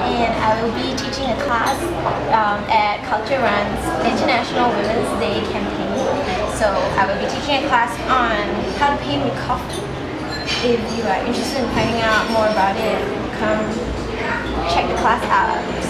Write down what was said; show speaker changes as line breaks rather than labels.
and I will be teaching a class at CultureRun's International Women's Day campaign. So I will be teaching a class on how to paint with coffee. If you are interested in finding out more about it, come check the class out.